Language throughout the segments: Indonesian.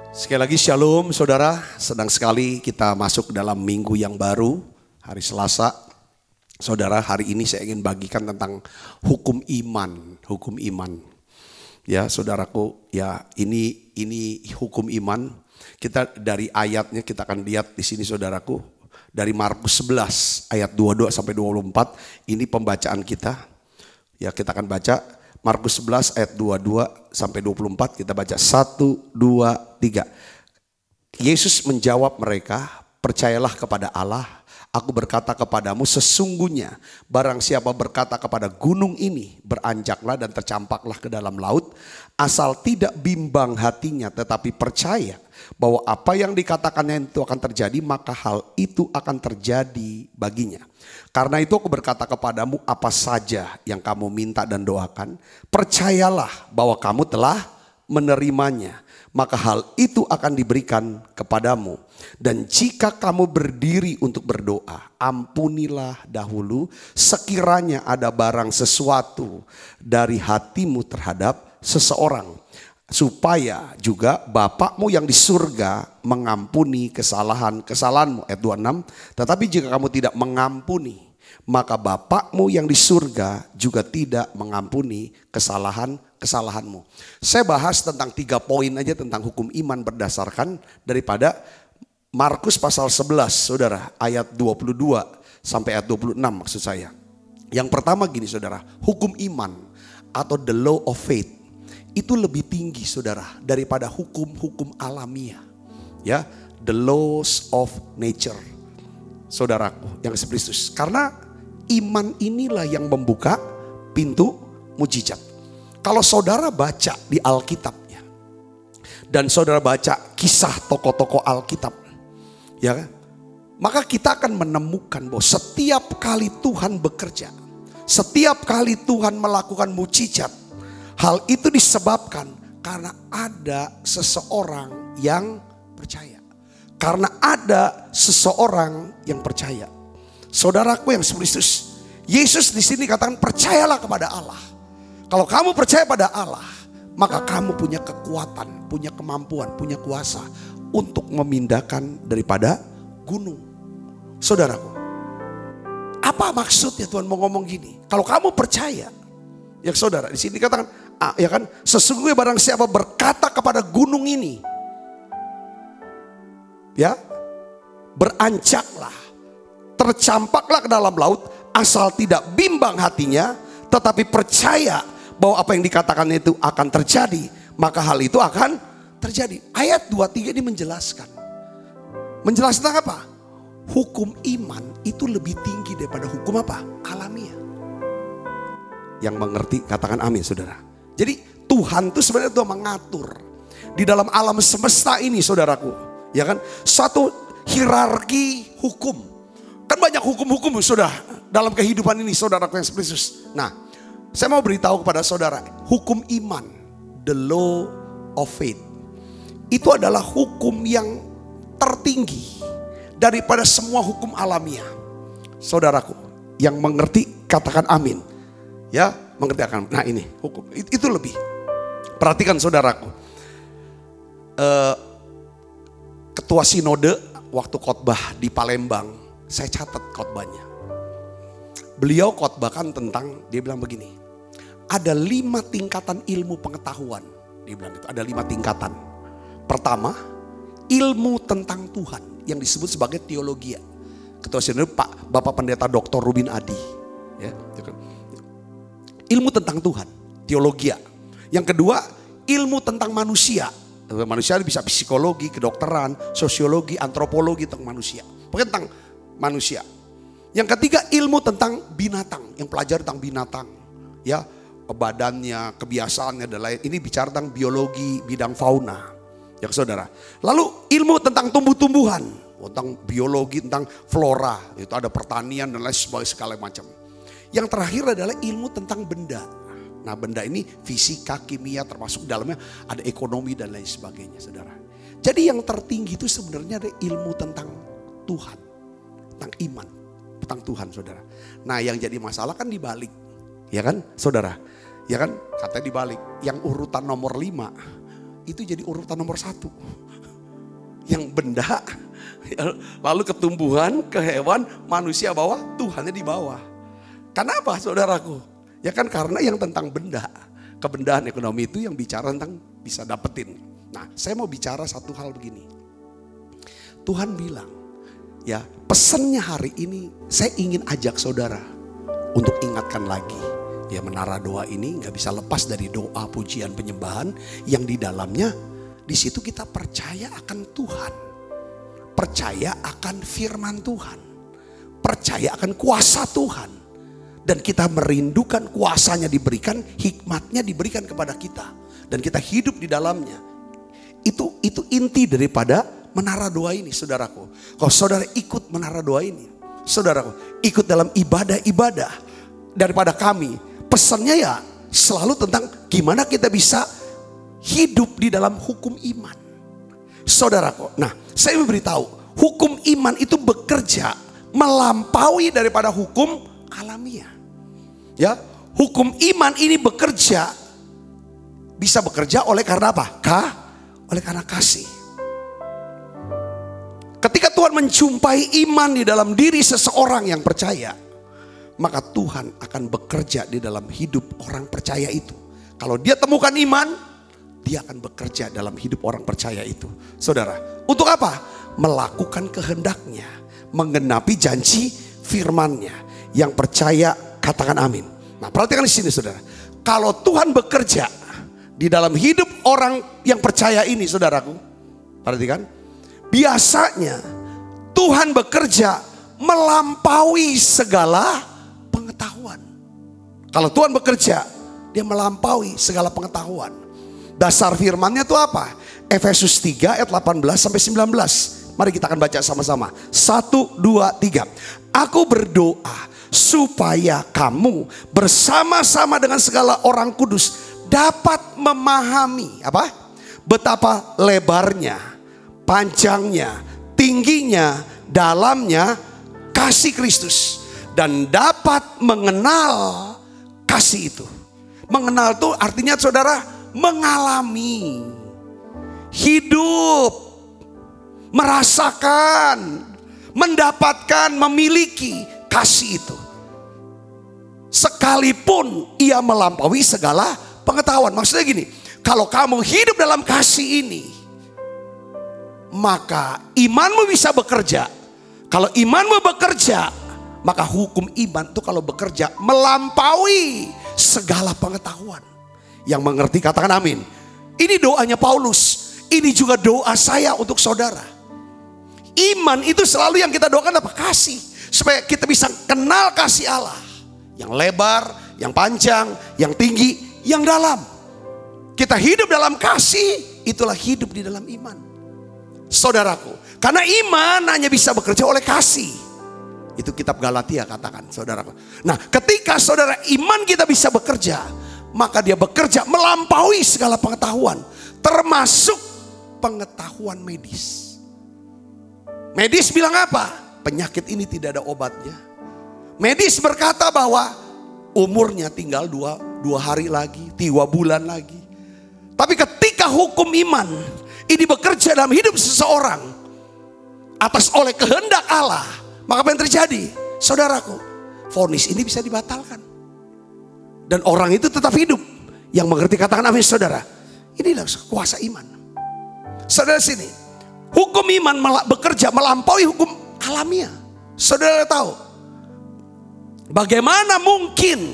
Sekali lagi shalom saudara, senang sekali kita masuk dalam minggu yang baru, hari Selasa. Saudara, hari ini saya ingin bagikan tentang hukum iman. Ya saudaraku, ya ini hukum iman. Kita dari ayatnya kita akan lihat di sini saudaraku. Dari Markus 11 ayat 22 sampai 24, ini pembacaan kita. Ya kita akan baca Markus 11 ayat 22 sampai 24, kita baca 1, 2, 3. Yesus menjawab mereka, percayalah kepada Allah, aku berkata kepadamu sesungguhnya barang siapa berkata kepada gunung ini, beranjaklah dan tercampaklah ke dalam laut, asal tidak bimbang hatinya tetapi percaya bahwa apa yang dikatakannya itu akan terjadi, maka hal itu akan terjadi baginya. Karena itu aku berkata kepadamu, apa saja yang kamu minta dan doakan, percayalah bahwa kamu telah menerimanya, maka hal itu akan diberikan kepadamu. Dan jika kamu berdiri untuk berdoa, ampunilah dahulu sekiranya ada barang sesuatu dari hatimu terhadap seseorang, supaya juga Bapakmu yang di surga mengampuni kesalahanmu. Ayat 26, tetapi jika kamu tidak mengampuni, maka Bapakmu yang di surga juga tidak mengampuni kesalahanmu. Saya bahas tentang 3 poin aja tentang hukum iman berdasarkan daripada Markus pasal 11 saudara, ayat 22 sampai ayat 26 maksud saya. Yang pertama gini saudara, hukum iman atau the law of faith itu lebih tinggi saudara daripada hukum-hukum alamiah. Ya, the laws of nature. Saudaraku yang Kristus. Karena iman inilah yang membuka pintu mujizat. Kalau saudara baca di Alkitabnya dan saudara baca kisah tokoh-tokoh Alkitab, ya kan? Maka kita akan menemukan bahwa setiap kali Tuhan bekerja, setiap kali Tuhan melakukan mujizat, hal itu disebabkan karena ada seseorang yang percaya. Karena ada seseorang yang percaya. Saudaraku yang Kristus, Yesus di sini katakan percayalah kepada Allah. Kalau kamu percaya pada Allah, maka kamu punya kekuatan, punya kemampuan, punya kuasa untuk memindahkan daripada gunung. Saudaraku, apa maksudnya Tuhan mau ngomong gini? Kalau kamu percaya, ya saudara, di sini katakan, ya kan, sesungguhnya barang siapa berkata kepada gunung ini, ya, beranjaklah, tercampaklah ke dalam laut, asal tidak bimbang hatinya, tetapi percaya bahwa apa yang dikatakannya itu akan terjadi, maka hal itu akan terjadi. Ayat 23 ini menjelaskan tentang apa? Hukum iman itu lebih tinggi daripada hukum apa? Alamiah. Yang mengerti katakan amin saudara. Jadi Tuhan itu sebenarnya Tuhan mengatur di dalam alam semesta ini saudaraku, ya kan, satu hierarki hukum. Kan banyak hukum-hukum sudah dalam kehidupan ini saudaraku yang Kristus. Nah, saya mau beritahu kepada saudara, hukum iman, the law of faith, itu adalah hukum yang tertinggi daripada semua hukum alamiah. Saudaraku yang mengerti katakan amin. Ya, mengerti akan. Nah ini hukum itu lebih. Perhatikan saudaraku. Ketua sinode waktu khotbah di Palembang, saya catat khotbahnya. Beliau khotbahkan tentang, dia bilang begini, ada 5 tingkatan ilmu pengetahuan. Dia bilang itu ada 5 tingkatan. Pertama, ilmu tentang Tuhan yang disebut sebagai teologia. Ketua sinode Bapak Pendeta Dr. Rubin Adi. Ya, ilmu tentang Tuhan, teologia. Yang kedua, ilmu tentang manusia. Manusia bisa psikologi, kedokteran, sosiologi, antropologi tentang manusia. Pokoknya tentang manusia. Yang ketiga, ilmu tentang binatang, yang pelajari tentang binatang. Ya, badannya, kebiasaannya dan lain. Ini bicara tentang biologi, bidang fauna. Ya saudara. Lalu ilmu tentang tumbuh-tumbuhan, tentang biologi, tentang flora. Itu ada pertanian dan lain sebagainya segala macam. Yang terakhir adalah ilmu tentang benda. Nah benda ini fisika, kimia, termasuk dalamnya ada ekonomi dan lain sebagainya saudara. Jadi yang tertinggi itu sebenarnya ada ilmu tentang Tuhan. Tentang iman, tentang Tuhan saudara. Nah yang jadi masalah kan dibalik. Ya kan saudara. Ya kan katanya dibalik. Yang urutan nomor 5 itu jadi urutan nomor 1. yang benda, lalu ketumbuhan, ke hewan, manusia bawah, Tuhannya di bawah. Kenapa saudaraku? Ya kan karena yang tentang benda, kebendaan ekonomi itu yang bicara tentang bisa dapetin. Nah, saya mau bicara satu hal begini. Tuhan bilang, ya pesannya hari ini saya ingin ajak saudara untuk ingatkan lagi. Ya menara doa ini gak bisa lepas dari doa, pujian, penyembahan yang di dalamnya di situ kita percaya akan Tuhan. Percaya akan firman Tuhan. Percaya akan kuasa Tuhan. Dan kita merindukan kuasanya diberikan, hikmatnya diberikan kepada kita. Dan kita hidup di dalamnya. Itu inti daripada menara doa ini, saudaraku. Kalau saudara ikut menara doa ini, saudaraku ikut dalam ibadah-ibadah daripada kami. Pesannya ya selalu tentang gimana kita bisa hidup di dalam hukum iman. Saudaraku, nah saya memberitahu, hukum iman itu bekerja melampaui daripada hukum alamiah. Ya, hukum iman ini bekerja, bisa bekerja oleh karena apa? Oleh karena kasih. Ketika Tuhan menjumpai iman di dalam diri seseorang yang percaya, maka Tuhan akan bekerja di dalam hidup orang percaya itu. Kalau dia temukan iman, dia akan bekerja dalam hidup orang percaya itu. Saudara, untuk apa? Melakukan kehendaknya, menggenapi janji firman-Nya. Yang percaya katakan amin. Nah, perhatikan di sini saudara. Kalau Tuhan bekerja di dalam hidup orang yang percaya ini, saudaraku, perhatikan. Biasanya Tuhan bekerja melampaui segala pengetahuan. Kalau Tuhan bekerja, dia melampaui segala pengetahuan. Dasar firman-Nya itu apa? Efesus 3 ayat 18 sampai 19. Mari kita akan baca sama-sama. 1, 2, 3. Aku berdoa supaya kamu bersama-sama dengan segala orang kudus dapat memahami apa? Betapa lebarnya, panjangnya, tingginya, dalamnya kasih Kristus. Dan dapat mengenal kasih itu. Mengenal itu artinya saudara mengalami, hidup, merasakan, mendapatkan, memiliki kasih itu. Sekalipun ia melampaui segala pengetahuan. Maksudnya gini, kalau kamu hidup dalam kasih ini, maka imanmu bisa bekerja. Kalau imanmu bekerja, maka hukum iman itu kalau bekerja melampaui segala pengetahuan. Yang mengerti katakan amin. Ini doanya Paulus. Ini juga doa saya untuk saudara. Iman itu selalu yang kita doakan apa? Kasih. Supaya kita bisa kenal kasih Allah. Yang lebar, yang panjang, yang tinggi, yang dalam. Kita hidup dalam kasih, itulah hidup di dalam iman. Saudaraku, karena iman hanya bisa bekerja oleh kasih. Itu kitab Galatia katakan, saudaraku. Nah, ketika saudara iman kita bisa bekerja, maka dia bekerja melampaui segala pengetahuan, termasuk pengetahuan medis. Medis bilang apa? Penyakit ini tidak ada obatnya. Medis berkata bahwa umurnya tinggal dua hari lagi, 3 bulan lagi. Tapi ketika hukum iman ini bekerja dalam hidup seseorang atas oleh kehendak Allah, maka apa yang terjadi? Saudaraku, vonis ini bisa dibatalkan. Dan orang itu tetap hidup. Yang mengerti katakan amin saudara. Inilah kuasa iman. Saudara sini, hukum iman bekerja melampaui hukum alamiah. Saudara tahu, bagaimana mungkin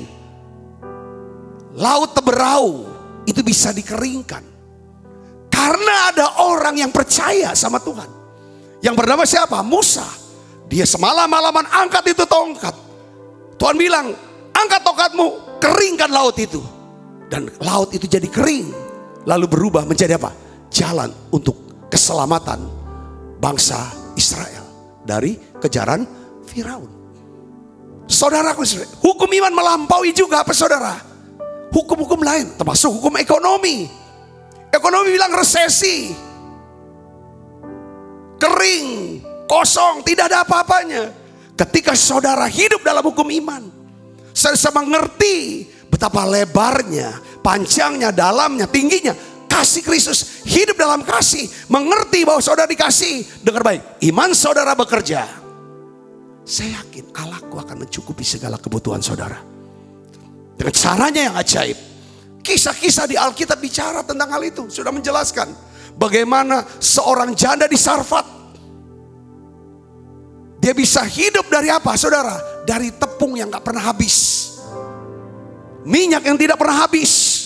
laut Teberau itu bisa dikeringkan? Karena ada orang yang percaya sama Tuhan. Yang bernama siapa? Musa. Dia semalam-malaman angkat itu tongkat. Tuhan bilang, angkat tongkatmu, keringkan laut itu. Dan laut itu jadi kering. Lalu berubah menjadi apa? Jalan untuk keselamatan bangsa Israel dari kejaran Firaun. Saudaraku, hukum iman melampaui juga apa saudara? Hukum-hukum lain, termasuk hukum ekonomi. Ekonomi bilang resesi, kering, kosong, tidak ada apa-apanya. Ketika saudara hidup dalam hukum iman, saya bisa mengerti betapa lebarnya, panjangnya, dalamnya, tingginya kasih Kristus, hidup dalam kasih, mengerti bahwa saudara dikasih. Dengar baik, iman saudara bekerja. Saya yakin Allahku akan mencukupi segala kebutuhan saudara. Dengan caranya yang ajaib. Kisah-kisah di Alkitab bicara tentang hal itu. Sudah menjelaskan bagaimana seorang janda di Sarfat, dia bisa hidup dari apa saudara? Dari tepung yang gak pernah habis, minyak yang tidak pernah habis.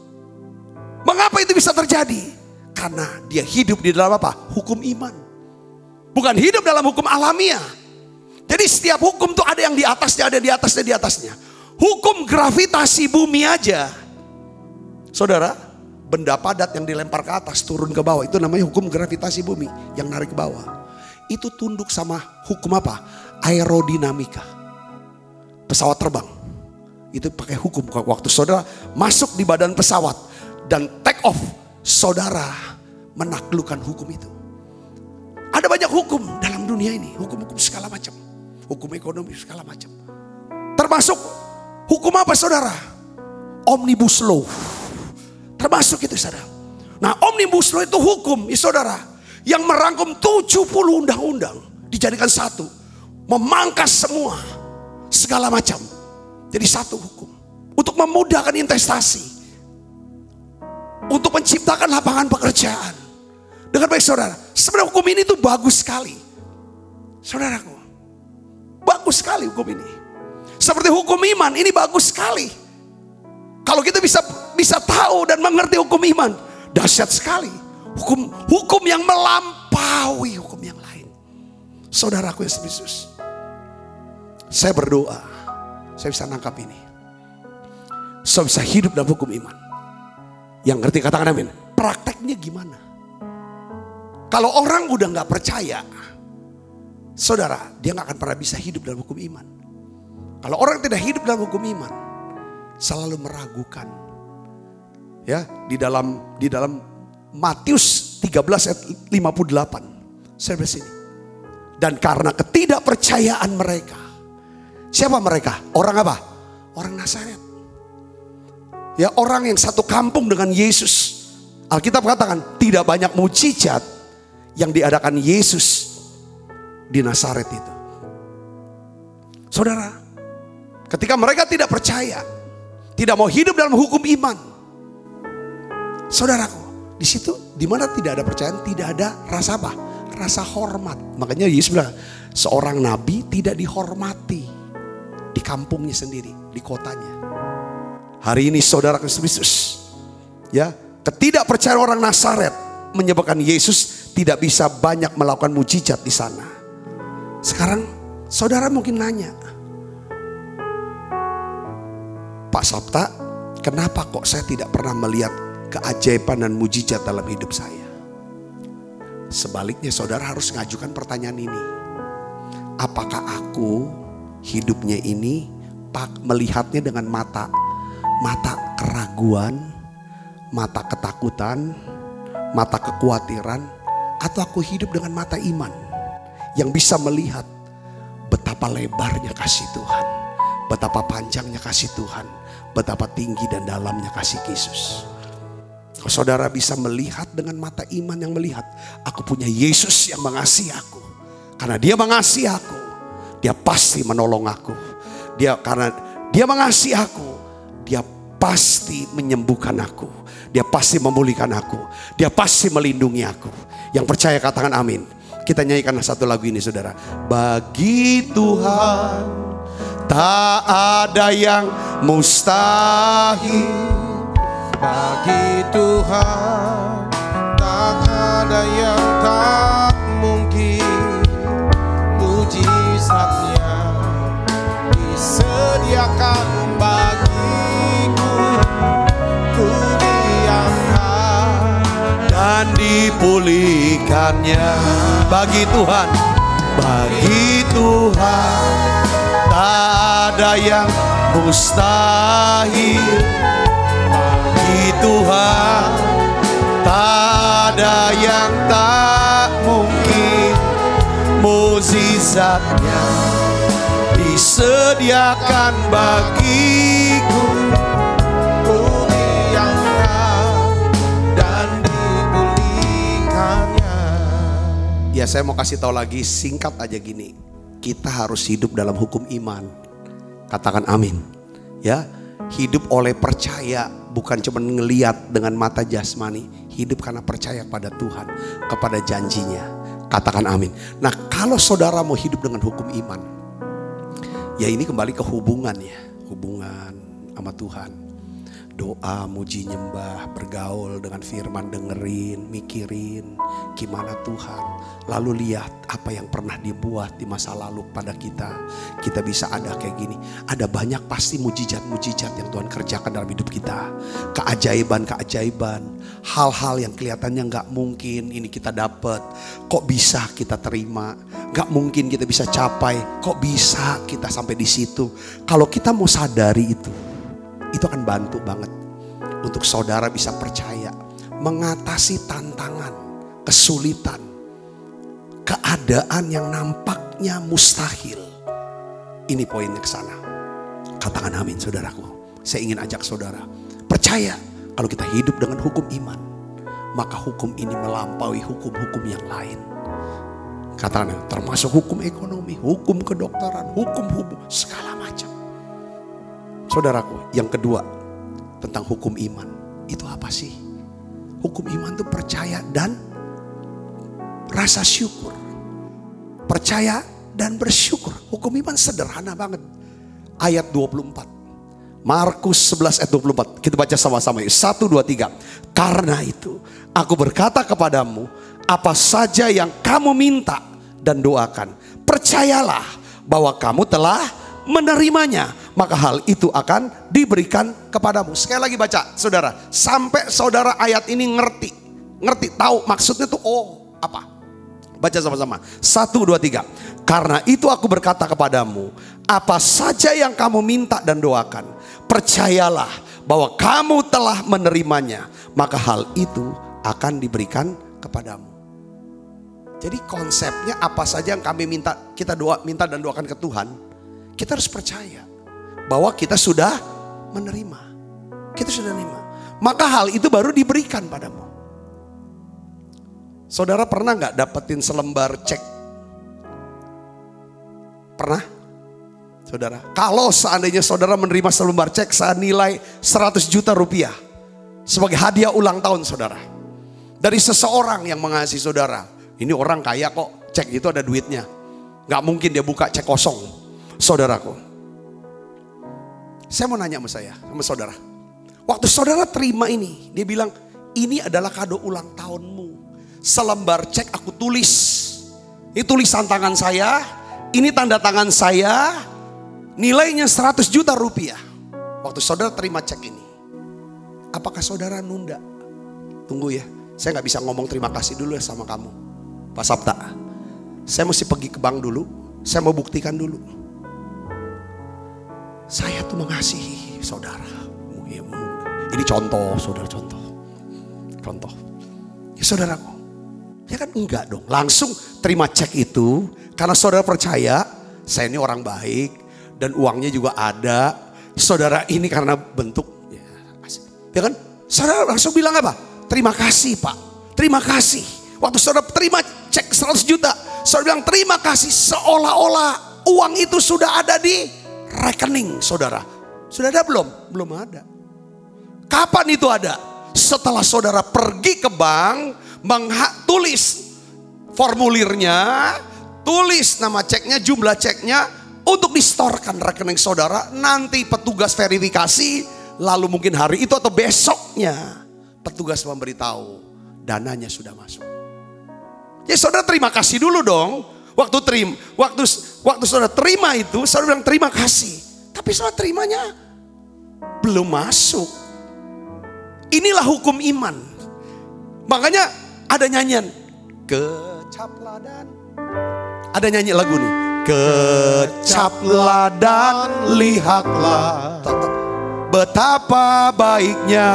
Mengapa itu bisa terjadi? Karena dia hidup di dalam apa? Hukum iman. Bukan hidup dalam hukum alamiah. Jadi setiap hukum tuh ada yang di atasnya, ada di atasnya, di atasnya. Hukum gravitasi bumi aja, saudara, benda padat yang dilempar ke atas turun ke bawah, itu namanya hukum gravitasi bumi yang narik ke bawah. Itu tunduk sama hukum apa? Aerodinamika. Pesawat terbang itu pakai hukum. Waktu saudara masuk di badan pesawat dan take off, saudara menaklukkan hukum itu. Ada banyak hukum dalam dunia ini, hukum-hukum segala macam, hukum ekonomi segala macam. Termasuk hukum apa saudara? Omnibus law. Termasuk itu saudara. Nah, omnibus law itu hukum ya saudara, yang merangkum 70 undang-undang dijadikan satu, memangkas semua segala macam jadi satu hukum untuk memudahkan investasi, untuk menciptakan lapangan pekerjaan. Dengar baik saudara, sebenarnya hukum ini tuh bagus sekali. Saudaraku, bagus sekali hukum ini. Seperti hukum iman, ini bagus sekali. Kalau kita bisa tahu dan mengerti hukum iman, dahsyat sekali. Hukum yang melampaui hukum yang lain. Saudaraku Yesus Kristus, saya berdoa, saya bisa nangkap ini. Saya bisa hidup dalam hukum iman. Yang ngerti katakan amin. Prakteknya gimana? Kalau orang udah gak percaya, saudara, dia gak akan pernah bisa hidup dalam hukum iman. Kalau orang tidak hidup dalam hukum iman, selalu meragukan. Ya, di dalam Matius 13 ayat 58. Saya di sini. Dan karena ketidakpercayaan mereka. Siapa mereka? Orang apa? Orang Nazaret. Ya, orang yang satu kampung dengan Yesus. Alkitab katakan tidak banyak mujizat yang diadakan Yesus di Nazaret itu. Saudara, ketika mereka tidak percaya, tidak mau hidup dalam hukum iman, saudaraku, di situ di mana tidak ada percayaan, tidak ada rasa apa? Rasa hormat. Makanya Yesus bilang, seorang nabi tidak dihormati di kampungnya sendiri, di kotanya. Hari ini saudara Kristus, ya, ketidakpercayaan orang Nazaret menyebabkan Yesus tidak bisa banyak melakukan mujizat di sana. Sekarang saudara mungkin nanya, Pak Sabta, kenapa kok saya tidak pernah melihat keajaiban dan mujizat dalam hidup saya? Sebaliknya saudara harus mengajukan pertanyaan ini. Apakah aku hidupnya ini melihatnya dengan mata keraguan, mata ketakutan, mata kekhawatiran, atau aku hidup dengan mata iman yang bisa melihat betapa lebarnya kasih Tuhan, betapa panjangnya kasih Tuhan, betapa tinggi dan dalamnya kasih Yesus. Kalau saudara bisa melihat dengan mata iman yang melihat, aku punya Yesus yang mengasihi aku. Karena dia mengasihi aku, dia pasti menolong aku. Karena dia mengasihi aku, dia pasti menyembuhkan aku. Dia pasti memulihkan aku. Dia pasti melindungi aku. Yang percaya katakan amin. Kita nyanyikan satu lagu ini saudara. Bagi Tuhan tak ada yang mustahil. Bagi Tuhan tak ada yang tak mungkin. Mujizatnya disediakan bagiku. Ku diangkat dan dipulihkannya. Bagi Tuhan tak ada yang mustahil. Bagi Tuhan tak ada yang tak mungkin. Mujizatnya disediakan bagiku. ku diangkat dan Ya saya mau kasih tahu lagi singkat aja gini. Kita harus hidup dalam hukum iman. Katakan amin. Ya, hidup oleh percaya, bukan cuma ngeliat dengan mata jasmani. Hidup karena percaya pada Tuhan, kepada janjinya. Katakan amin. Nah, kalau saudara mau hidup dengan hukum iman, ya ini kembali ke hubungan ya. Hubungan sama Tuhan. Doa, muji, nyembah, bergaul dengan firman, dengerin, mikirin gimana Tuhan. Lalu lihat apa yang pernah dibuat di masa lalu pada kita. Kita bisa ada kayak gini. Ada banyak pasti mujizat-mujizat yang Tuhan kerjakan dalam hidup kita. Keajaiban-keajaiban. Hal-hal yang kelihatannya gak mungkin ini kita dapat. Kok bisa kita terima? Gak mungkin kita bisa capai. Kok bisa kita sampai di situ? Kalau kita mau sadari itu akan bantu banget untuk saudara bisa percaya mengatasi tantangan, kesulitan, keadaan yang nampaknya mustahil. Ini poinnya ke sana. Katakan amin saudaraku. Saya ingin ajak saudara percaya kalau kita hidup dengan hukum iman, maka hukum ini melampaui hukum-hukum yang lain. Katakan termasuk hukum ekonomi, hukum kedokteran, hukum segala macam. Saudaraku, yang kedua tentang hukum iman. Itu apa sih? Hukum iman itu percaya dan rasa syukur. Percaya dan bersyukur. Hukum iman sederhana banget. Ayat 24. Markus 11 ayat 24. Kita baca sama-sama yuk. 1, 2, 3. Karena itu aku berkata kepadamu, apa saja yang kamu minta dan doakan, percayalah bahwa kamu telah menerimanya, maka hal itu akan diberikan kepadamu. Sekali lagi baca saudara, sampai saudara ayat ini ngerti, tahu maksudnya tuh apa. Baca sama-sama, 1, 2, 3. Karena itu aku berkata kepadamu, apa saja yang kamu minta dan doakan, percayalah bahwa kamu telah menerimanya, maka hal itu akan diberikan kepadamu. Jadi konsepnya apa saja yang kami minta, kita minta dan doakan ke Tuhan, kita harus percaya bahwa kita sudah menerima. Kita sudah menerima. Maka hal itu baru diberikan padamu. Saudara pernah gak dapetin selembar cek? Pernah? Saudara, kalau seandainya saudara menerima selembar cek senilai 100 juta rupiah sebagai hadiah ulang tahun saudara, dari seseorang yang mengasihi saudara. Ini orang kaya kok, cek itu ada duitnya. Gak mungkin dia buka cek kosong. Saudaraku, saya mau nanya sama saudara. Waktu saudara terima ini, dia bilang, ini adalah kado ulang tahunmu. Selembar cek aku tulis. Ini tulisan tangan saya, ini tanda tangan saya, nilainya 100 juta rupiah. Waktu saudara terima cek ini, apakah saudara nunda? Tunggu ya, saya gak bisa ngomong terima kasih dulu ya sama kamu, Pak Sabta. Saya mesti pergi ke bank dulu, saya mau buktikan dulu. Saya tuh mengasihi saudara. Ini contoh, saudara, contoh. Ya saudaraku, ya kan enggak dong. Langsung terima cek itu karena saudara percaya saya ini orang baik dan uangnya juga ada. Saudara ini karena bentuk ya kan? Saudara langsung bilang apa? Terima kasih Pak. Terima kasih. Waktu saudara terima cek 100 juta, saudara bilang terima kasih, seolah-olah uang itu sudah ada di rekening saudara. Sudah ada belum? Belum ada. Kapan itu ada? Setelah saudara pergi ke bank, tulis formulirnya, tulis nama ceknya, jumlah ceknya, untuk distorkan rekening saudara. Nanti petugas verifikasi, lalu mungkin hari itu atau besoknya petugas memberitahu dananya sudah masuk. Ya saudara terima kasih dulu dong. Waktu saudara terima itu, saudara bilang terima kasih. Tapi saudara terimanya belum masuk. Inilah hukum iman. Makanya ada nyanyian, kecaplah dan, ada nyanyi lagu nih, kecaplah dan lihatlah betapa baiknya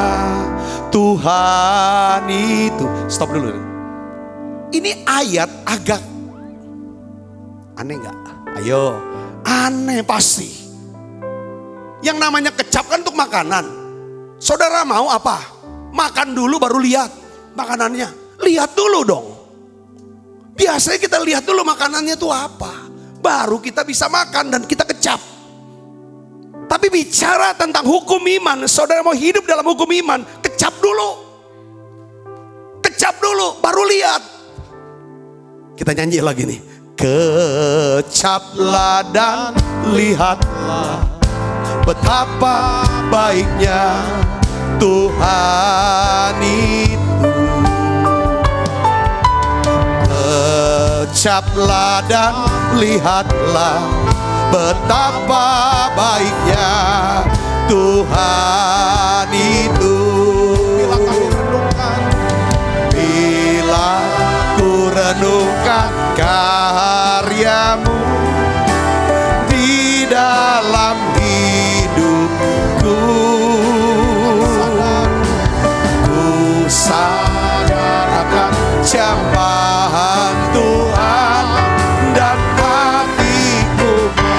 Tuhan itu. Stop dulu. Ini ayat agak aneh gak? Ayo, aneh pasti. Yang namanya kecap kan untuk makanan. Saudara mau apa? Makan dulu baru lihat makanannya. Lihat dulu dong. Biasanya kita lihat dulu makanannya tuh apa. Baru kita bisa makan dan kita kecap. Tapi bicara tentang hukum iman, saudara mau hidup dalam hukum iman, kecap dulu. Kecap dulu, baru lihat. Kita nyanyi lagi nih. Kecaplah dan lihatlah betapa baiknya Tuhan itu. Kecaplah dan lihatlah betapa baiknya Tuhan itu. Bila kami renungkan, bila ku renungkan karyamu di dalam hidupku, ku sadar akan cambaan Tuhan dan hatiku.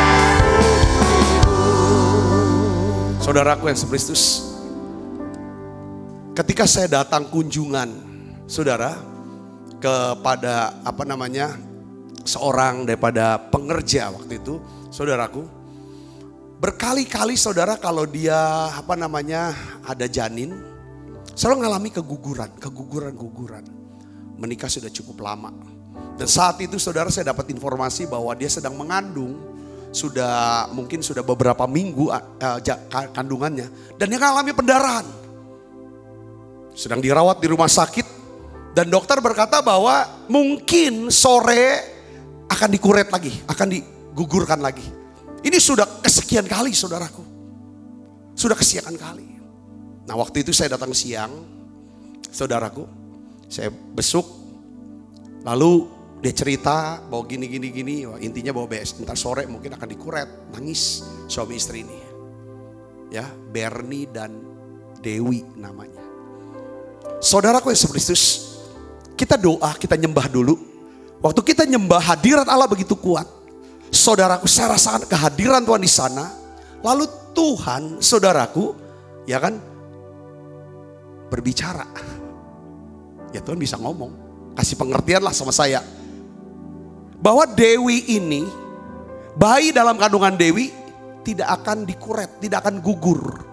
Saudaraku yang sekristus, ketika saya datang kunjungan, saudara, kepada seorang daripada pengerja waktu itu, saudaraku, berkali-kali saudara kalau dia ada janin, selalu mengalami keguguran. Menikah sudah cukup lama. Dan saat itu saudara, saya dapat informasi bahwa dia sedang mengandung, mungkin sudah beberapa minggu kandungannya, dan dia mengalami pendarahan. Sedang dirawat di rumah sakit. Dan dokter berkata bahwa mungkin sore akan dikuret lagi, akan digugurkan lagi. Ini sudah kesekian kali saudaraku. Sudah kesekian kali. Nah waktu itu saya datang siang, saudaraku. Saya besuk, lalu dia cerita bahwa gini. Intinya bahwa ntar sore mungkin akan dikuret. Nangis suami istri ini. Ya, Bernie dan Dewi namanya. Saudaraku yang sekristus, kita doa, kita nyembah dulu. Waktu kita nyembah, hadirat Allah begitu kuat. Saudaraku, saya rasakan kehadiran Tuhan di sana. Lalu Tuhan, saudaraku, ya kan, berbicara. Ya Tuhan bisa ngomong, kasih pengertian lah sama saya. Bahwa Dewi ini, bayi dalam kandungan Dewi tidak akan dikuret, tidak akan gugur.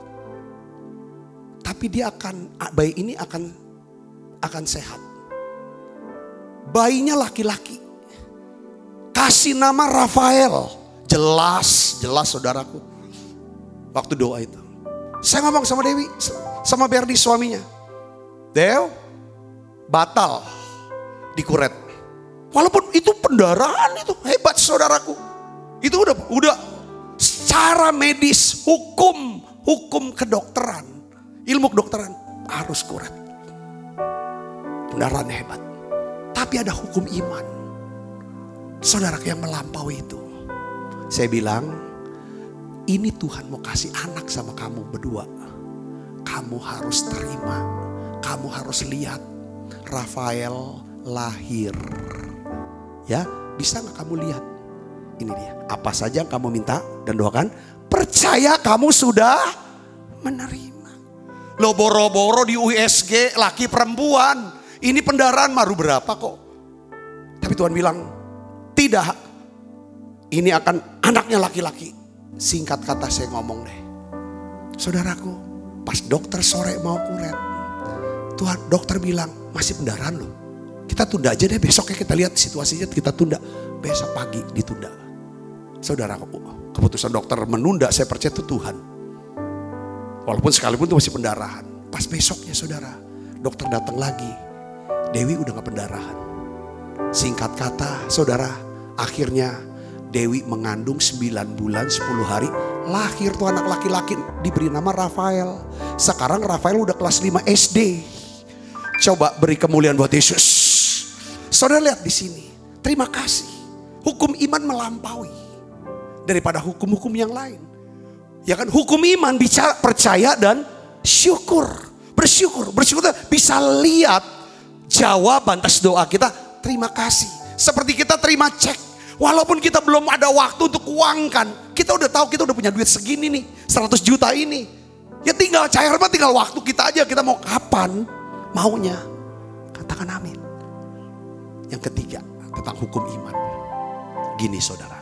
Tapi bayi ini akan sehat. Bayinya laki-laki. Kasih nama Rafael. Jelas saudaraku. Waktu doa itu. Saya ngomong sama Dewi, sama Berdi suaminya. Dew, batal dikuret. Walaupun itu pendarahan itu hebat saudaraku. Itu udah secara medis, hukum kedokteran, ilmu kedokteran harus kuret. Pendarahan hebat. Tapi ada hukum iman. Saudara yang melampaui itu. Saya bilang, ini Tuhan mau kasih anak sama kamu berdua. Kamu harus terima. Kamu harus lihat Rafael lahir. Ya, bisa gak kamu lihat? Ini dia. Apa saja yang kamu minta dan doakan, percaya kamu sudah menerima. Lo boro-boro di USG laki perempuan. Ini pendarahan baru berapa kok. Tapi Tuhan bilang, tidak. Ini akan anaknya laki-laki. Singkat kata saya ngomong deh. Saudaraku, pas dokter sore mau kuret. Tuhan, dokter bilang, masih pendarahan loh. Kita tunda aja deh, besoknya kita lihat situasinya, kita tunda. Besok pagi ditunda. Saudaraku, keputusan dokter menunda, saya percaya itu Tuhan. Walaupun sekalipun itu masih pendarahan. Pas besoknya saudara, dokter datang lagi. Dewi udah gak pendarahan. Singkat kata saudara, akhirnya Dewi mengandung 9 bulan 10 hari. Lahir tuh anak laki-laki, diberi nama Rafael. Sekarang Rafael udah kelas 5 SD. Coba beri kemuliaan buat Yesus. Saudara lihat di sini, terima kasih. Hukum iman melampaui daripada hukum-hukum yang lain. Ya kan, hukum iman bicara percaya dan syukur. Bersyukur bisa lihat jawaban atas doa kita, terima kasih. Seperti kita terima cek. Walaupun kita belum ada waktu untuk uangkan. Kita udah tahu kita udah punya duit segini nih. 100 juta ini. Ya tinggal cair, tinggal waktu kita aja. Kita mau kapan maunya. Katakan amin. Yang ketiga, tentang hukum iman. Gini saudara.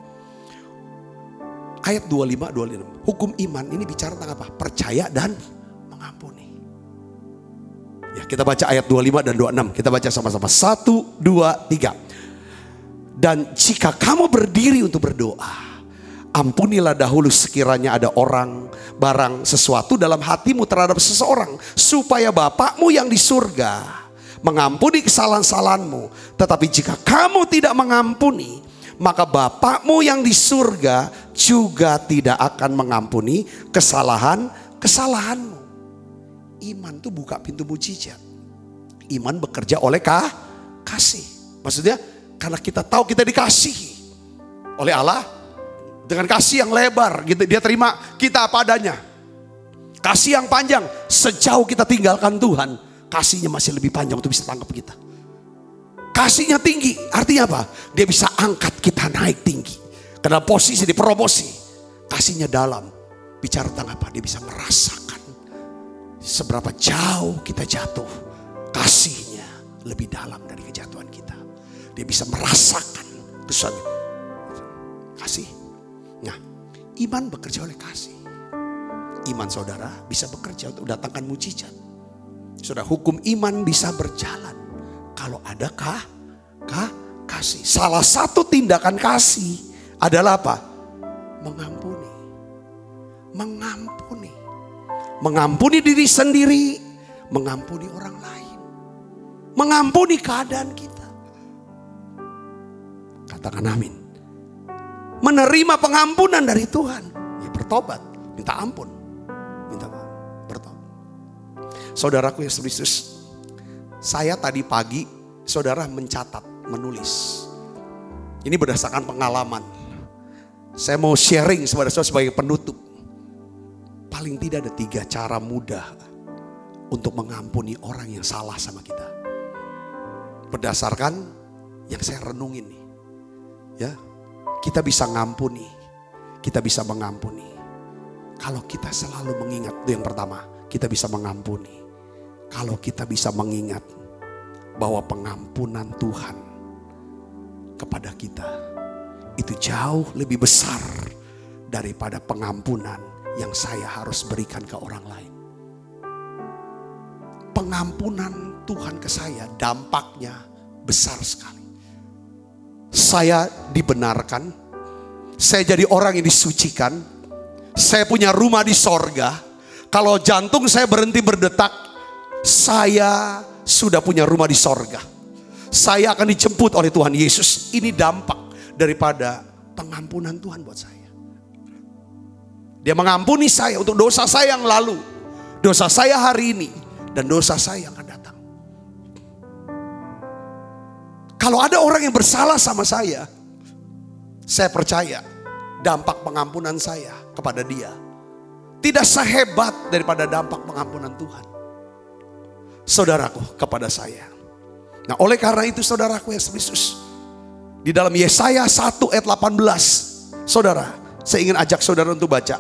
Ayat 25. Hukum iman ini bicara tentang apa? Percaya dan mengampuni. Ya, kita baca ayat 25 dan 26. Kita baca sama-sama. 1, 2, 3. Dan jika kamu berdiri untuk berdoa, ampunilah dahulu sekiranya ada orang, barang, sesuatu dalam hatimu terhadap seseorang, supaya Bapakmu yang di surga mengampuni kesalahan-kesalahanmu. Tetapi jika kamu tidak mengampuni, maka Bapakmu yang di surga juga tidak akan mengampuni kesalahan-kesalahanmu. Iman itu buka pintu mujizat. Iman bekerja oleh kasih. Maksudnya karena kita tahu kita dikasihi oleh Allah dengan kasih yang lebar gitu. Dia terima kita apa adanya. Kasih yang panjang, sejauh kita tinggalkan Tuhan, kasihnya masih lebih panjang untuk bisa tangkap kita. Kasihnya tinggi, artinya apa? Dia bisa angkat kita naik tinggi. Karena posisi di promosi. Kasihnya dalam, bicara tentang apa? Dia bisa merasakan seberapa jauh kita jatuh. Kasihnya lebih dalam dari kejatuhan kita. Dia bisa merasakan kesusahan. Kasih. Nah, iman bekerja oleh kasih. Iman saudara bisa bekerja untuk datangkan mujizat. Saudara, hukum iman bisa berjalan kalau ada kasih. Salah satu tindakan kasih adalah apa? Mengampuni. Mengampuni. Mengampuni diri sendiri, mengampuni orang lain. Mengampuni keadaan kita. Katakan amin. Menerima pengampunan dari Tuhan. Ya, bertobat, minta ampun. Minta maaf, bertobat. Saudaraku Yesus Kristus, saya tadi pagi saudara mencatat, menulis. Ini berdasarkan pengalaman. Saya mau sharing kepada saudara sebagai penutup. Paling tidak ada 3 cara mudah untuk mengampuni orang yang salah sama kita. Berdasarkan yang saya renungin nih. Ya, kita bisa ngampuni, kita bisa mengampuni. Kalau kita selalu mengingat, itu yang pertama, kita bisa mengampuni. Kalau kita bisa mengingat bahwa pengampunan Tuhan kepada kita itu jauh lebih besar daripada pengampunan yang saya harus berikan ke orang lain. Pengampunan Tuhan ke saya dampaknya besar sekali. Saya dibenarkan, saya jadi orang yang disucikan, saya punya rumah di sorga. Kalau jantung saya berhenti berdetak, saya sudah punya rumah di sorga. Saya akan dijemput oleh Tuhan Yesus. Ini dampak daripada pengampunan Tuhan buat saya. Dia mengampuni saya untuk dosa saya yang lalu, dosa saya hari ini, dan dosa saya yang akan datang. Kalau ada orang yang bersalah sama saya percaya dampak pengampunan saya kepada dia tidak sehebat daripada dampak pengampunan Tuhan, saudaraku, kepada saya. Nah, oleh karena itu saudaraku Yesus Kristus, di dalam Yesaya 1 ayat 18, saudara, saya ingin ajak saudara untuk baca.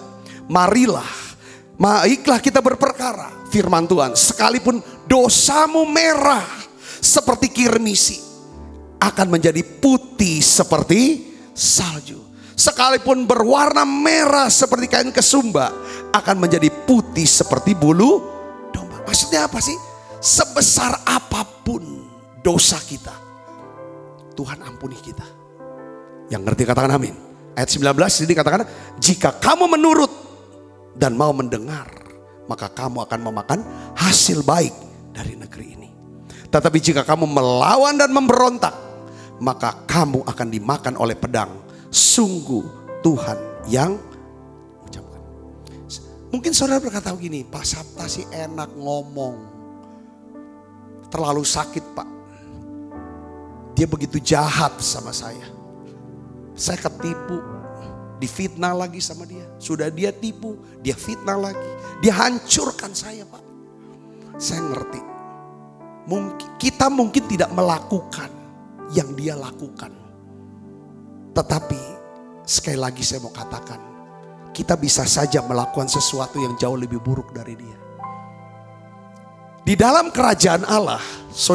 Baiklah kita berperkara, firman Tuhan, sekalipun dosamu merah seperti kirmisi, akan menjadi putih seperti salju. Sekalipun berwarna merah seperti kain kesumba, akan menjadi putih seperti bulu domba. Maksudnya apa sih? Sebesar apapun dosa kita, Tuhan ampuni kita. Yang ngerti katakan amin. Ayat 19 ini katakan, jika kamu menurut dan mau mendengar, maka kamu akan memakan hasil baik dari negeri ini. Tetapi jika kamu melawan dan memberontak, maka kamu akan dimakan oleh pedang. Sungguh Tuhan yang ucapkan. Mungkin saudara berkata begini, Pak Sabta sih enak ngomong, terlalu sakit Pak. Dia begitu jahat sama saya ketipu, difitnah lagi sama dia. Sudah dia tipu, dia fitnah lagi, dia hancurkan saya Pak. Saya ngerti, kita mungkin tidak melakukan yang dia lakukan. Tetapi sekali lagi saya mau katakan, kita bisa saja melakukan sesuatu yang jauh lebih buruk dari dia. Di dalam kerajaan Allah, saudara,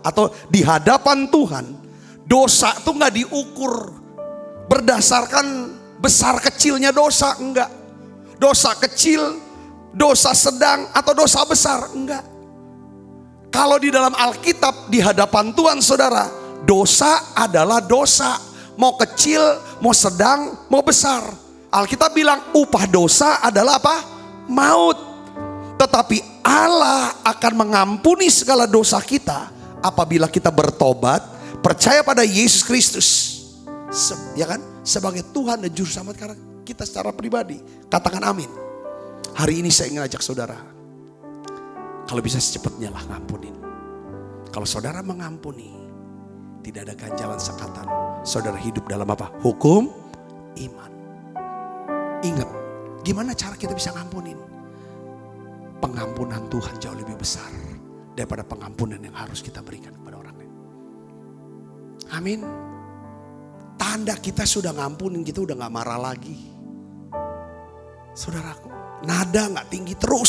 atau di hadapan Tuhan, dosa tuh nggak diukur berdasarkan besar kecilnya dosa, enggak. Dosa kecil, dosa sedang, atau dosa besar, enggak. Kalau di dalam Alkitab di hadapan Tuhan saudara, dosa adalah dosa. Mau kecil, mau sedang, mau besar. Alkitab bilang upah dosa adalah apa? Maut. Tetapi Allah akan mengampuni segala dosa kita apabila kita bertobat, percaya pada Yesus Kristus, ya kan? Sebagai Tuhan dan Juru Selamat kita secara pribadi. Katakan amin. Hari ini saya ingin ajak saudara, kalau bisa secepatnya lah ngampunin. Kalau saudara mengampuni, tidak ada ganjalan sekatan. Saudara hidup dalam apa? Hukum iman. Ingat, gimana cara kita bisa ngampunin? Pengampunan Tuhan jauh lebih besar daripada pengampunan yang harus kita berikan kepada orang lain. Amin. Tanda kita sudah ngampunin, kita udah gak marah lagi. Saudaraku, nada gak tinggi terus.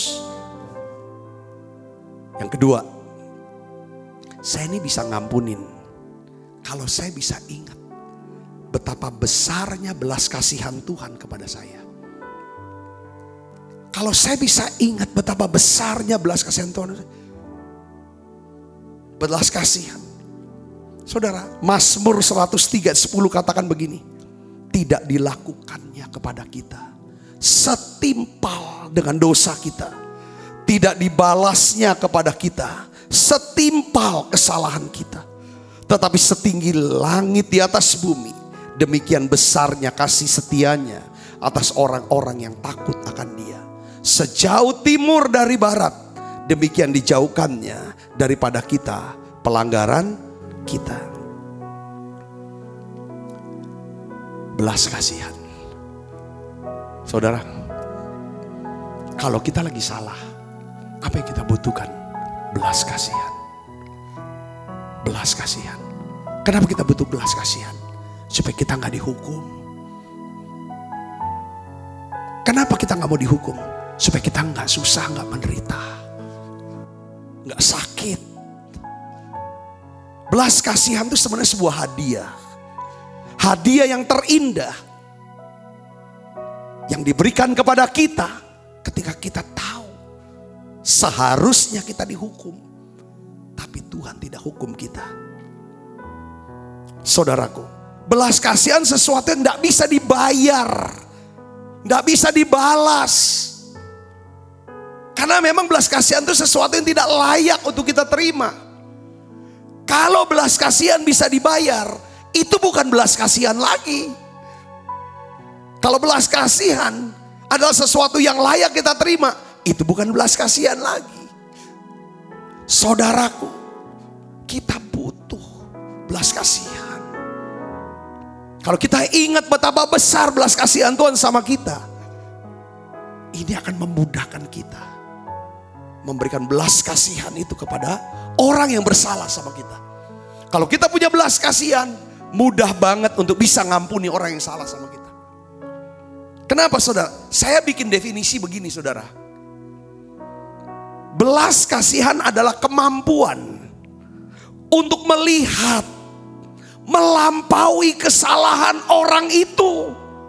Yang kedua, saya ini bisa ngampunin kalau saya bisa ingat betapa besarnya belas kasihan Tuhan kepada saya. Kalau saya bisa ingat betapa besarnya belas kasihan Tuhan. Belas kasihan. Saudara, Mazmur 103:10 katakan begini. Tidak dilakukannya kepada kita setimpal dengan dosa kita. Tidak dibalasnya kepada kita setimpal kesalahan kita. Tetapi setinggi langit di atas bumi, demikian besarnya kasih setianya atas orang-orang yang takut akan Dia. Sejauh timur dari barat, demikian dijauhkannya daripada kita pelanggaran kita. Belas kasihan. Saudara, kalau kita lagi salah, apa yang kita butuhkan? Belas kasihan. Belas kasihan. Kenapa kita butuh belas kasihan? Supaya kita gak dihukum. Kenapa kita gak mau dihukum? Supaya kita gak susah, gak menderita, gak sakit. Belas kasihan itu sebenarnya sebuah hadiah. Hadiah yang terindah yang diberikan kepada kita ketika kita tahu seharusnya kita dihukum, tapi Tuhan tidak hukum kita. Saudaraku, belas kasihan sesuatu yang tidak bisa dibayar, tidak bisa dibalas. Karena memang belas kasihan itu sesuatu yang tidak layak untuk kita terima. Kalau belas kasihan bisa dibayar, itu bukan belas kasihan lagi. Kalau belas kasihan adalah sesuatu yang layak kita terima, itu bukan belas kasihan lagi. Saudaraku, kita butuh belas kasihan. Kalau kita ingat betapa besar belas kasihan Tuhan sama kita, ini akan memudahkan kita memberikan belas kasihan itu kepada orang yang bersalah sama kita. Kalau kita punya belas kasihan, mudah banget untuk bisa ngampuni orang yang salah sama kita. Kenapa saudara? Saya bikin definisi begini saudara. Belas kasihan adalah kemampuan untuk melihat, melampaui kesalahan orang itu,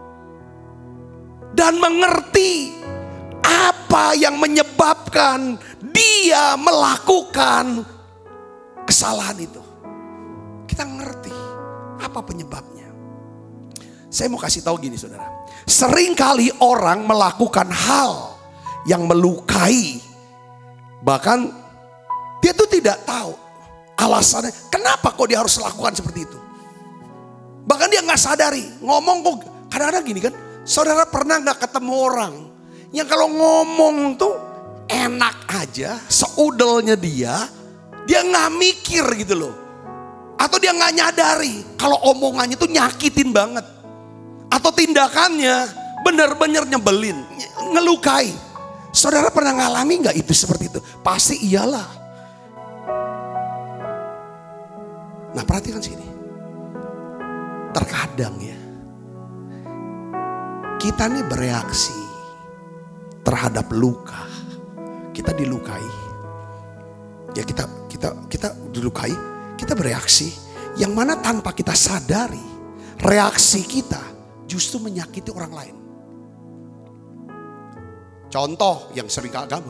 dan mengerti apa yang menyebabkan dia melakukan kesalahan itu. Kita ngerti apa penyebabnya. Saya mau kasih tahu gini saudara. Seringkali orang melakukan hal yang melukai. Bahkan dia tuh tidak tahu alasannya. Kenapa kok dia harus lakukan seperti itu. Bahkan dia gak sadari. Ngomong kok kadang-kadang gini kan. Saudara pernah gak ketemu orang yang kalau ngomong tuh enak aja, seudelnya dia gak mikir gitu loh. Atau dia gak nyadari kalau omongannya tuh nyakitin banget. Atau tindakannya benar-benar nyebelin, ngelukai. Saudara pernah ngalami gak itu seperti itu? Pasti iyalah. Nah perhatikan sini. Terkadang ya, kita nih bereaksi terhadap luka. Kita dilukai. Ya kita kita dilukai, kita bereaksi. Yang mana tanpa kita sadari, reaksi kita justru menyakiti orang lain. Contoh yang sering kamu.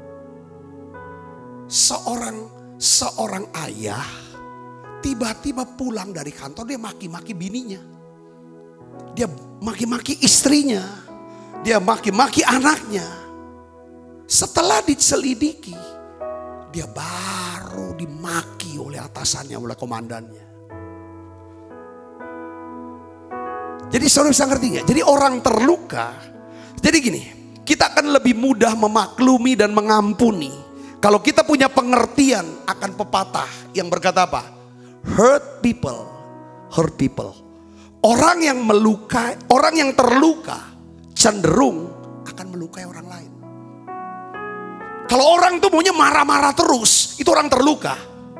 Seorang ayah tiba-tiba pulang dari kantor, dia maki-maki bininya. Dia maki-maki istrinya. Dia maki-maki anaknya. Setelah diselidiki, dia baru dimaki oleh atasannya, oleh komandannya. Jadi saudara bisa ngerti gak? Jadi orang terluka. Jadi gini, kita akan lebih mudah memaklumi dan mengampuni kalau kita punya pengertian akan pepatah yang berkata apa? Hurt people, hurt people. Orang yang melukai, orang yang terluka cenderung akan melukai orang lain. Kalau orang tuh maunya marah-marah terus, itu orang terluka.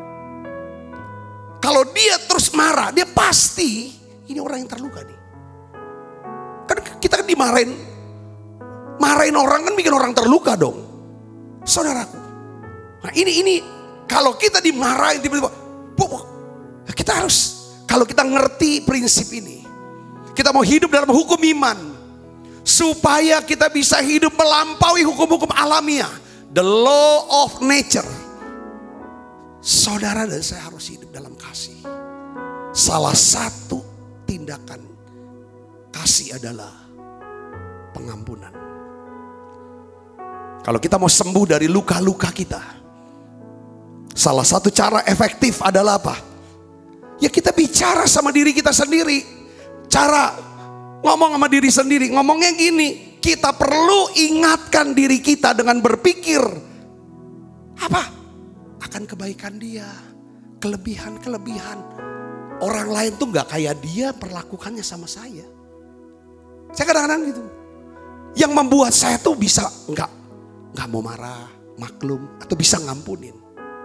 Kalau dia terus marah, dia pasti ini orang yang terluka nih. Kan kita kan marahin orang kan bikin orang terluka dong, saudaraku. Nah ini kalau kita dimarahin tiba-tiba, kita harus, kalau kita ngerti prinsip ini, kita mau hidup dalam hukum iman, supaya kita bisa hidup melampaui hukum-hukum alamiah, the law of nature. Saudara dan saya harus hidup dalam kasih. Salah satu tindakan kasih adalah pengampunan. Kalau kita mau sembuh dari luka-luka kita, salah satu cara efektif adalah apa? Ya kita bicara sama diri kita sendiri. Cara ngomong sama diri sendiri, ngomongnya gini, kita perlu ingatkan diri kita dengan berpikir apa? Akan kebaikan dia, kelebihan-kelebihan. Orang lain tuh gak kayak dia perlakukannya sama saya. Saya kadang-kadang gitu. Yang membuat saya tuh bisa nggak mau marah, maklum, atau bisa ngampunin.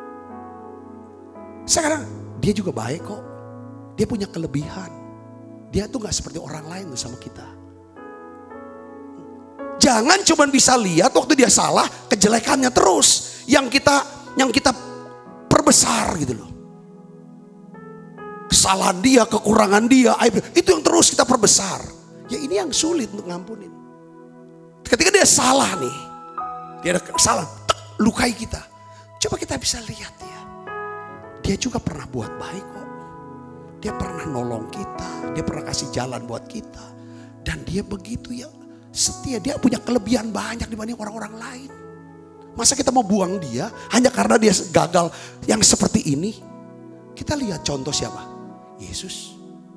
Saya kadang, dia juga baik kok. Dia punya kelebihan. Dia tuh nggak seperti orang lain tuh sama kita. Jangan cuma bisa lihat waktu dia salah, kejelekannya terus. Yang kita perbesar gitu loh. Kesalahan dia, kekurangan dia, aib, itu yang terus kita perbesar. Ya ini yang sulit untuk ngampunin. Ketika dia salah nih, dia ada salah, lukai kita. Coba kita bisa lihat ya, dia juga pernah buat baik kok. Dia pernah nolong kita, dia pernah kasih jalan buat kita. Dan dia begitu ya setia, dia punya kelebihan banyak dibanding orang-orang lain. Masa kita mau buang dia hanya karena dia gagal yang seperti ini? Kita lihat contoh siapa? Yesus.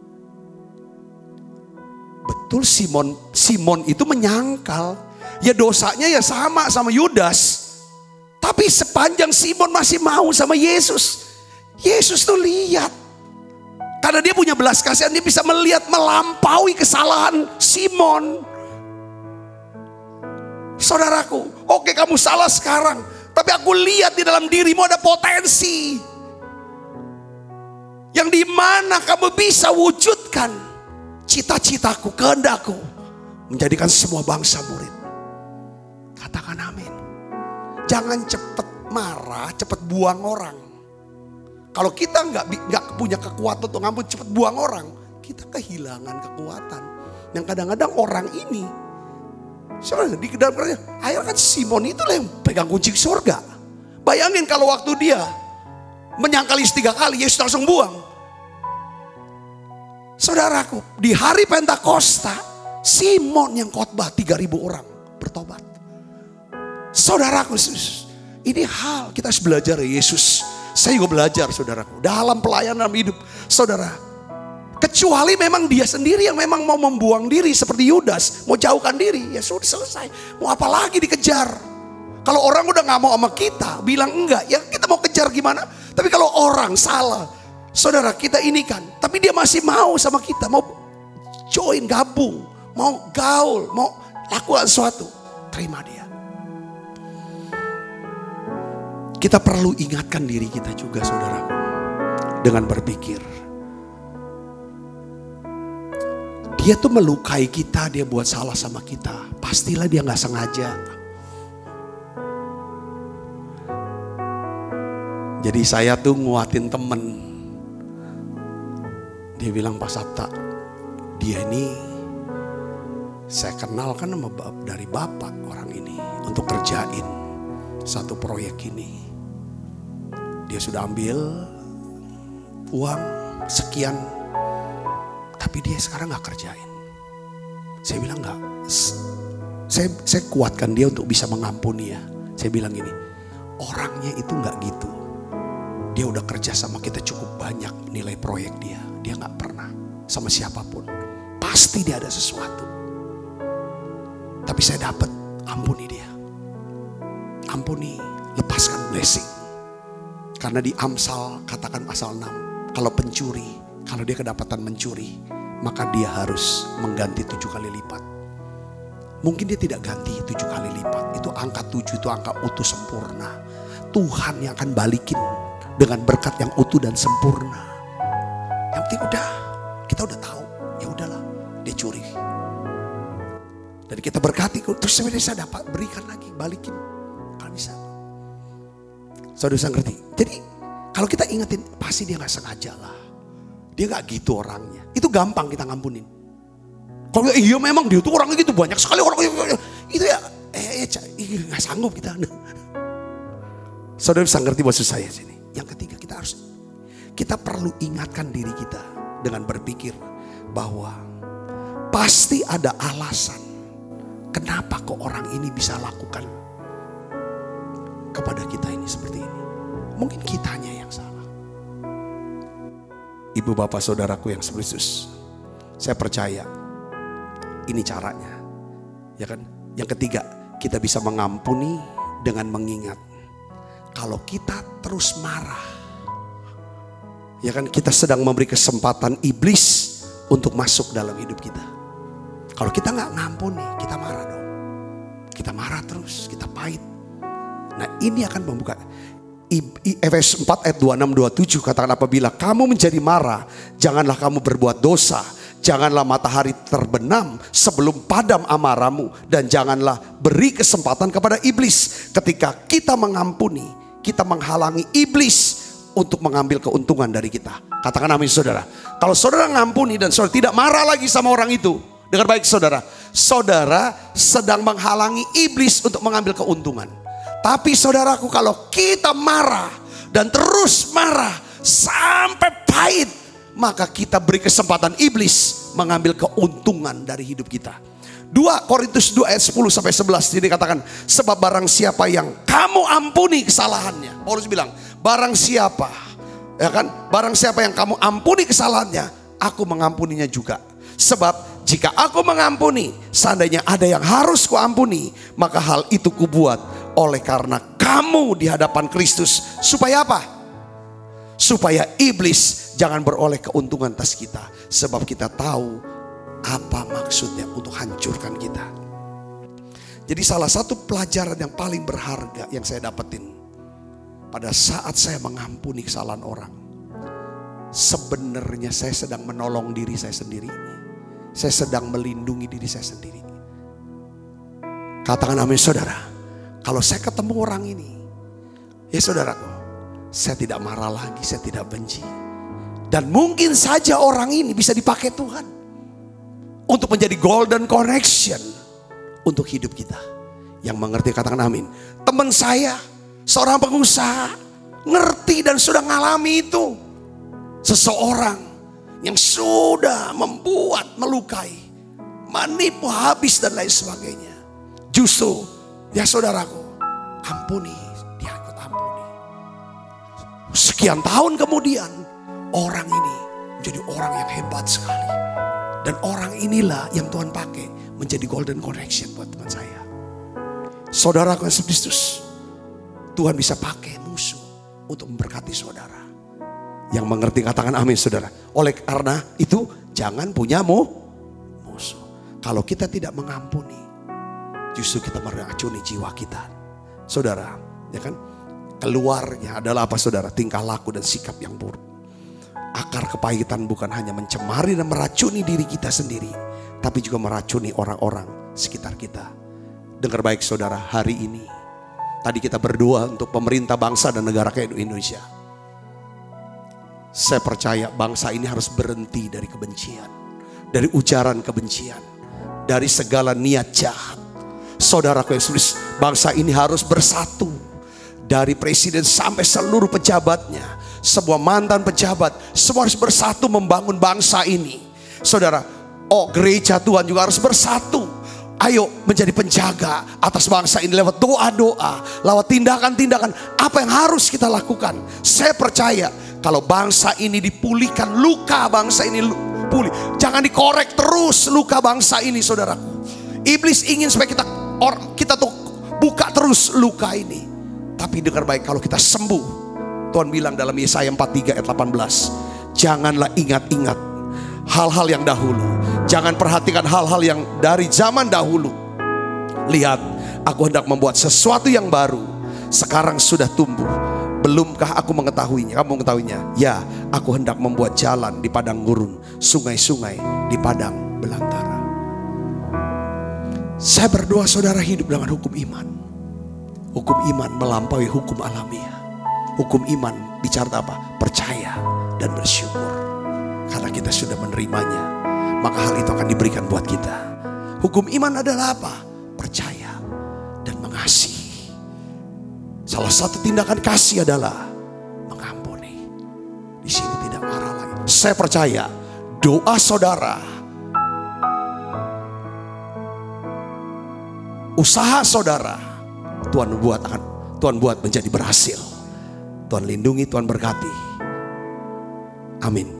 Betul, Simon itu menyangkal. Ya dosanya ya sama Yudas. Tapi sepanjang Simon masih mau sama Yesus. Yesus tuh lihat. Karena dia punya belas kasihan, dia bisa melihat melampaui kesalahan Simon. Saudaraku, oke kamu salah sekarang. Tapi aku lihat di dalam dirimu ada potensi. Yang dimana kamu bisa wujudkan cita-citaku, kehendakku, menjadikan semua bangsa murid. Katakan amin. Jangan cepat marah, cepat buang orang. Kalau kita nggak punya kekuatan untuk ngampun, cepat buang orang, kita kehilangan kekuatan. Yang kadang-kadang orang ini, sebenarnya di dalam kerajaan, ayo kan Simon itulah yang pegang kunci surga. Bayangin kalau waktu dia menyangkal Yesus 3 kali, Yesus langsung buang. Saudaraku, di hari Pentakosta, Simon yang khotbah 3.000 orang bertobat. Saudaraku, ini hal kita harus belajar ya Yesus. Saya juga belajar saudaraku, dalam pelayanan hidup. Saudara, kecuali memang dia sendiri yang memang mau membuang diri seperti Yudas, mau jauhkan diri, ya sudah selesai. Mau apa lagi dikejar? Kalau orang udah gak mau sama kita, bilang enggak, ya kita mau kejar gimana? Tapi kalau orang salah, saudara kita ini kan, tapi dia masih mau sama kita, mau join, gabung, mau gaul, mau lakukan sesuatu, terima dia. Kita perlu ingatkan diri kita juga saudaraku, dengan berpikir, dia tuh melukai kita, dia buat salah sama kita, pastilah dia gak sengaja. Jadi saya tuh nguatin temen. Dia bilang, Pak Sabta, dia ini saya kenal kan dari bapak orang ini untuk kerjain satu proyek ini. Dia sudah ambil uang sekian, tapi dia sekarang gak kerjain. Saya bilang enggak, saya kuatkan dia untuk bisa mengampuni ya. Saya bilang gini, orangnya itu gak gitu. Dia udah kerja sama kita cukup banyak nilai proyek dia. Dia gak pernah sama siapapun. Pasti dia ada sesuatu. Tapi saya dapat, ampuni dia. Ampuni, lepaskan blessing. Karena di Amsal, katakan pasal 6. Kalau pencuri, kalau dia kedapatan mencuri, maka dia harus mengganti 7 kali lipat. Mungkin dia tidak ganti 7 kali lipat. Itu angka 7, itu angka utuh sempurna. Tuhan yang akan balikin dengan berkat yang utuh dan sempurna. Yang penting udah, kita udah tahu. Ya udahlah, dia curi. Dan kita berkati, terus sebenarnya saya dapat berikan lagi, balikin. Kalau bisa. Saudara bisa ngerti? Jadi kalau kita ingetin, pasti dia gak sengaja lah. Dia gak gitu orangnya. Itu gampang kita ngampunin. Kalau iya memang dia tuh orangnya gitu, banyak sekali orang itu ya, gak sanggup kita. Saudara bisa ngerti maksud saya sini. Yang ketiga, kita perlu ingatkan diri kita dengan berpikir bahwa pasti ada alasan kenapa kok orang ini bisa lakukan kepada kita ini seperti ini. Mungkin kitanya yang salah. Ibu bapak saudaraku yang Yesus, saya percaya ini caranya. Ya kan? Yang ketiga, kita bisa mengampuni dengan mengingat. Kalau kita terus marah, ya kan, kita sedang memberi kesempatan iblis untuk masuk dalam hidup kita. Kalau kita nggak ngampuni, kita marah dong. Kita marah terus, kita pahit. Nah ini akan membuka. Efesus 4 ayat 26-27 katakan, apabila kamu menjadi marah, janganlah kamu berbuat dosa. Janganlah matahari terbenam sebelum padam amarahmu. Dan janganlah beri kesempatan kepada iblis. Ketika kita mengampuni, kita menghalangi iblis untuk mengambil keuntungan dari kita. Katakan amin saudara. Kalau saudara ngampuni dan saudara tidak marah lagi sama orang itu, dengar baik saudara, saudara sedang menghalangi iblis untuk mengambil keuntungan. Tapi saudaraku, kalau kita marah dan terus marah sampai pahit, maka kita beri kesempatan iblis mengambil keuntungan dari hidup kita. 2 Korintus 2 ayat 10-11 ini katakan, sebab barang siapa yang kamu ampuni kesalahannya, Paulus bilang, barang siapa, ya kan, barang siapa yang kamu ampuni kesalahannya, aku mengampuninya juga. Sebab jika aku mengampuni, seandainya ada yang harus kuampuni, maka hal itu kubuat oleh karena kamu di hadapan Kristus. Supaya apa? Supaya iblis jangan beroleh keuntungan atas kita. Sebab kita tahu apa maksudnya untuk hancurkan kita. Jadi salah satu pelajaran yang paling berharga yang saya dapetin pada saat saya mengampuni kesalahan orang, sebenarnya saya sedang menolong diri saya sendiri. Saya sedang melindungi diri saya sendiri. Katakan amin saudara. Kalau saya ketemu orang ini, ya saudaraku, saya tidak marah lagi, saya tidak benci. Dan mungkin saja orang ini bisa dipakai Tuhan untuk menjadi golden connection untuk hidup kita. Yang mengerti katakan amin. Teman saya, seorang pengusaha, ngerti dan sudah ngalami itu. Seseorang yang sudah membuat, melukai, menipu habis dan lain sebagainya. Justru, ya saudaraku, ampuni, dia ikut ampuni. Sekian tahun kemudian, orang ini menjadi orang yang hebat sekali. Dan orang inilah yang Tuhan pakai menjadi golden connection buat teman saya. Saudaraku Yesus Kristus, Tuhan bisa pakai musuh untuk memberkati saudara. Yang mengerti katakan amin saudara. Oleh karena itu jangan punya musuh. Kalau kita tidak mengampuni, justru kita meracuni jiwa kita. Saudara, ya kan? Keluarnya adalah apa saudara? Tingkah laku dan sikap yang buruk. Akar kepahitan bukan hanya mencemari dan meracuni diri kita sendiri, tapi juga meracuni orang-orang sekitar kita. Dengar baik saudara, hari ini Tadi kita berdoa untuk pemerintah bangsa dan negara kayak Indonesia. Saya percaya bangsa ini harus berhenti dari kebencian, dari ujaran kebencian, dari segala niat jahat. Saudaraku yang sulis, bangsa ini harus bersatu. Dari presiden sampai seluruh pejabatnya, semua mantan pejabat, semua harus bersatu membangun bangsa ini. Saudara, gereja Tuhan juga harus bersatu. Ayo menjadi penjaga atas bangsa ini lewat doa-doa, lewat tindakan-tindakan apa yang harus kita lakukan. Saya percaya kalau bangsa ini dipulihkan, luka bangsa ini pulih. Jangan dikorek terus luka bangsa ini, saudaraku. Iblis ingin supaya kita tuh buka terus luka ini. Tapi dengar baik, kalau kita sembuh, Tuhan bilang dalam Yesaya 43 ayat 18, janganlah ingat-ingat hal-hal yang dahulu. Jangan perhatikan hal-hal yang dari zaman dahulu. Lihat, aku hendak membuat sesuatu yang baru. Sekarang sudah tumbuh. Belumkah aku mengetahuinya? Kamu mengetahuinya? Ya, aku hendak membuat jalan di padang gurun, sungai-sungai di padang belantara. Saya berdoa saudara hidup dengan hukum iman. Hukum iman melampaui hukum alamiah. Hukum iman bicara apa? Percaya dan bersyukur. Karena kita sudah menerimanya, maka hal itu akan diberikan buat kita. Hukum iman adalah apa? Percaya dan mengasihi. Salah satu tindakan kasih adalah mengampuni. Di sini tidak marah lagi. Saya percaya doa saudara, usaha saudara, Tuhan buat menjadi berhasil. Tuhan lindungi, Tuhan berkati. Amin.